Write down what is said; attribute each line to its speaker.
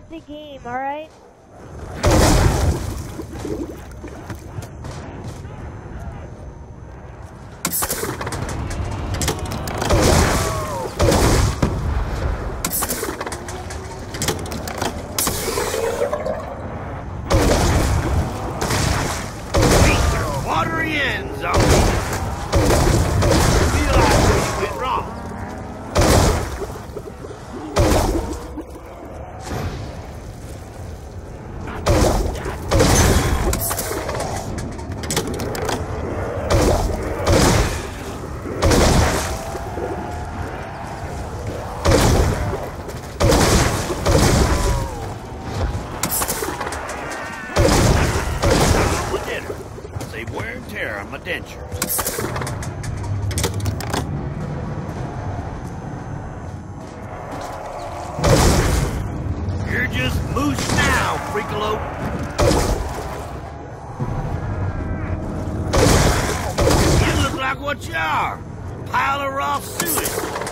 Speaker 1: the game, alright?
Speaker 2: Watery end, zombie. Realize where you went wrong. Save wear and tear on my dentures. You're just moose now, freakalope. You look like what you are. Pile of raw sewage.